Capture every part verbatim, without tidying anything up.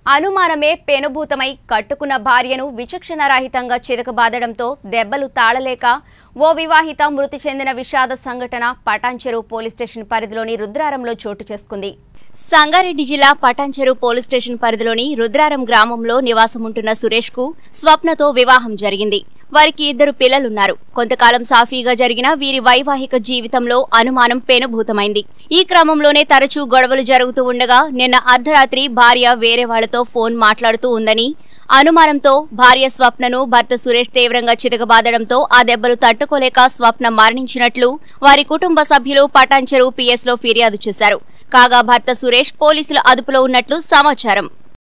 అనుమానమే పెనుభూతమై కట్టుకున్న భార్యను విచక్షణరహితంగా చితకబాదడంతో దెబ్బలు తాళలేక ఓ వివాహిత మృతి చెందిన విషాద సంఘటన పటాన్చెరు పోలీస్ స్టేషన్ పరిధిలోని రుద్రారంలో చోటు చేసుకుంది. సంగారెడ్డి జిల్లా పటాన్చెరు పోలీస్ స్టేషన్ పరిధిలోని రుద్రారం గ్రామంలో నివాసముంటున్న సురేష్ కు స్వప్నతో వివాహం జరిగింది. వారికి ఇద్దరు పిల్లలున్నారు. కొంతకాలం సాఫీగా జరిగిన వీరి వైవాహిక జీవితంలో అనుమానం పెనుభూతమైంది. ఈ క్రమంలోనే తరచూ గొడవలు జరుగుతూ ఉండగా నిన్న అర్ధరాత్రి భార్య వేరే వాళ్లతో ఫోన్ మాట్లాడుతూ ఉందని, అనుమానంతో భార్య స్వప్నను భర్త సురేష్ తీవ్రంగా చితకబాదడంతో ఆ దెబ్బలు తట్టుకోలేక స్వప్న మరణించినట్లు వారి కుటుంబ సభ్యులు పటాన్చెరు పీఎస్ లో ఫిర్యాదు చేశారు. కాగా భర్త సురేష్ పోలీసుల అదుపులో ఉన్నట్లు సమాచారం.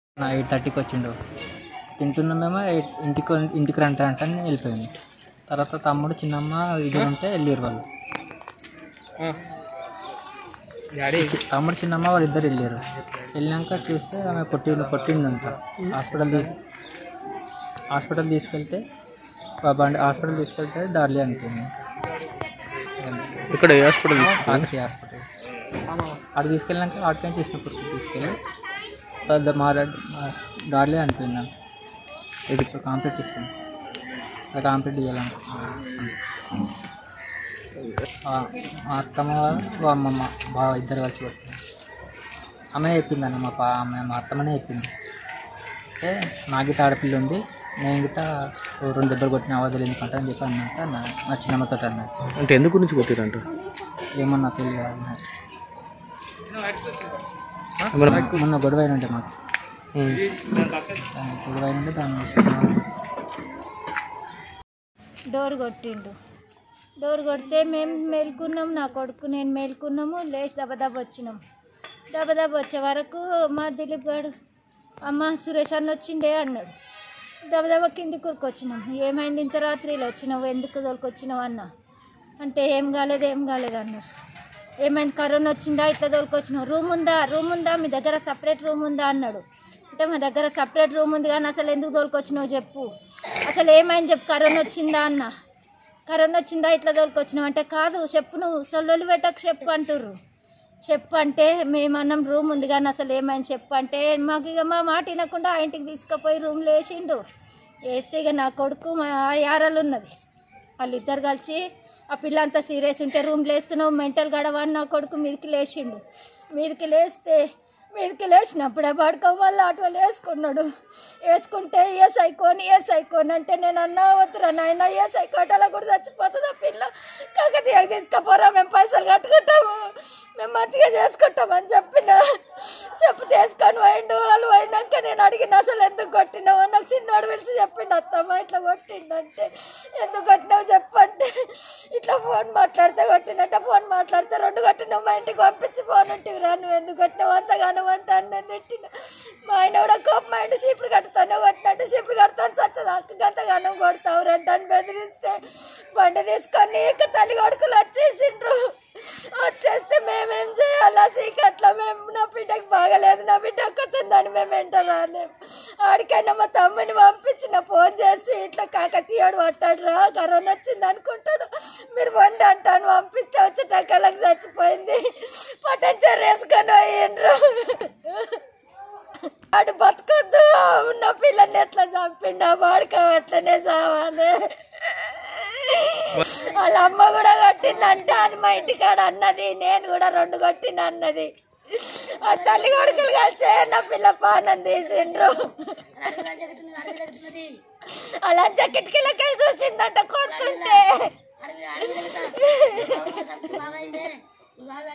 తింటున్నామేమో ఇంటికి ఇంటికి రంట అంటే వెళ్ళిపోయింది. తర్వాత తమ్ముడు చిన్నమ్మ ఇద్దరు ఉంటే వెళ్ళారు వాళ్ళు. తమ్ముడు చిన్నమ్మ వాళ్ళు ఇద్దరు వెళ్ళారు. వెళ్ళాక చూస్తే ఆమె కొట్టిండు కొట్టిండంట. హాస్పిటల్ హాస్పిటల్ తీసుకెళ్తే బండి హాస్పిటల్ తీసుకెళ్తే డార్లీ అనుకుంది. ఇక్కడ హాస్పిటల్ ఆర్కే హాస్పిటల్ అక్కడ తీసుకెళ్ళాక ఆటకాయ చేసినప్పుడు తీసుకెళ్ళి మా డార్లీ అనిపోయింది. ఇది కాంపిటీషన్ కాంపిటీట్ చేయాలంటే మా అత్తమ్మ మా అమ్మమ్మ బాగా ఇద్దరు కలిసి కొట్టింది. ఆమె చెప్పిందన్న మా పా ఆమె మా అత్తమ్మనే చెప్పింది. అంటే నా గిట్ట ఆడపిల్ల ఉంది, నేను గిట్ట రెండు దెబ్బలు కొట్టిన అవధులు ఎందుకంటే అని చెప్పి అన్నట్టు అన్న నా చిన్నమ్మతో అన్నట్టు. అంటే ఎందుకు గురించి కొట్టిరంట ఏమన్నా తెలియదు అన్నట్టు. మొన్న గొడవ అయినంటే మాకు గొడవ అయినంటే దాన్ని డోర్ కొట్టిండు. డోర్ కొడితే మేము మేల్కున్నాం, నా కొడుకు నేను మేల్కున్నాము. లేచి దెబ్బదెబ్బ వచ్చినాం. దెబ్బదెబ్బ వచ్చే వరకు మా దిలీప్ గారు అమ్మ సురేష్ అన్న వచ్చిండే అన్నాడు. దెబ్బదెబ్బ కింది కూరుకొచ్చినాం. ఏమైంది ఇంత రాత్రిలో వచ్చినావు, ఎందుకు తోలుకొచ్చినావు అన్న అంటే ఏం కాలేదు ఏం కాలేదు అన్నారు. ఏమైంది కరోనా వచ్చిందా ఇట్లా తోలుకొచ్చినావు, రూమ్ ఉందా రూమ్ ఉందా మీ దగ్గర సపరేట్ రూమ్ ఉందా అన్నాడు. అంటే మా దగ్గర సపరేట్ రూమ్ ఉంది కానీ అసలు ఎందుకు తోలుకొచ్చినావు చెప్పు, అసలు ఏమైంది చెప్పు, కరోనా వచ్చిందా అన్న. కరోనా వచ్చిందా ఇట్లా తోలుకొచ్చినావు అంటే కాదు చెప్పు, నువ్వు సొల్లు పెట్టకు చెప్పు అంటుర్రు. చెప్పు అంటే మేమన్నాం రూమ్ ఉంది కానీ అసలు ఏమైంది చెప్పు అంటే మాకు ఇక మా మాట వినకుండా ఆ ఇంటికి తీసుకుపోయి రూమ్లో వేసిండు. వేస్తే ఇక నా కొడుకు మా యారాలు ఉన్నది, వాళ్ళిద్దరు కలిసి ఆ పిల్ల అంతా సీరియస్ ఉంటే రూమ్లో వేస్తున్నావు మెంటల్ గడవ అని నా కొడుకు మీదకి లేచిండు. మీదకి లేస్తే మీదకి లేచినప్పుడు ఆ పడుకోం వల్ల అటు వేసుకున్నాడు. వేసుకుంటే ఏ సైకోని ఏ సైకోని అంటే నేను అన్నా వద్దురా నాయన ఏ సైకోటలో కూడా చచ్చిపోతుంది ఆ పిల్ల, కాకతీయ తీసుకుపోరా మేము పైసలు కట్టుకుంటాము మేము మంచిగా చేసుకుంటామని చెప్పిన. చెప్పు తీసుకొని పోయిండు. వాళ్ళు పోయినాక నేను అడిగిన అసలు ఎందుకు కొట్టినావు, నాకు చిన్నోడు పిలిచి చెప్పిండు అత్తమ్మ ఇట్లా కొట్టిందంటే ఎందుకు కొట్టినావు చెప్పంటే ఇట్లా ఫోన్ మాట్లాడితే కొట్టినట్ట, ఫోన్ మాట్లాడితే రెండు కొట్టినావు, మా ఇంటికి పంపించి ఫోన్ ఉంటివి రా, నువ్వు ఎందుకు కొట్టినావు అంతగానో అంటాను నేను తిట్టిన. మా ఆయన కూడా కోపం అయిండు, చీపురు కట్టుతాను కొట్టినట్టు చీపురు కడతాను చచ్చదాకా గంతగానం కొడతావు రెండని బెదిరిస్తే బండి తీసుకొని ఇక తల్లి కొడుకులు వచ్చేసిండ్రు. వచ్చేస్తే మేమేం చేయాలా సీకట్లా, మేము నా బిడ్డకి బాగలేదు నా బిడ్డ ఒక్కతుందని మేము ఎంటరాలేము. ఆడికైనా మా తమ్ముని పంపించిన ఫోన్ చేసి ఇట్లా కాకతీయాడు పట్టాడు రా కరోనా వచ్చింది అనుకుంటాడు, మీరు వండి అంటాను పంపిస్తే వచ్చే టక్కలకు చచ్చిపోయింది. పటాన్చెరు వేసుకొని పోయిండ్రు. వాడు బతకొద్దు నా పిల్లని ఎట్లా చంపిండు, వాడికి అట్లనే చావాలి. వాళ్ళ అమ్మ కూడా కొట్టిందంటే అది మా ఇంటికాడ అన్నది, నేను కూడా రెండు కొట్టిన అన్నది. ఆ తల్లి కొడుకులు కలిసే నా పిల్ల పానం తీసిండ్రు. అలా కిటికీలకి వెళ్ళి చూసిందంట కొడుతుంటే.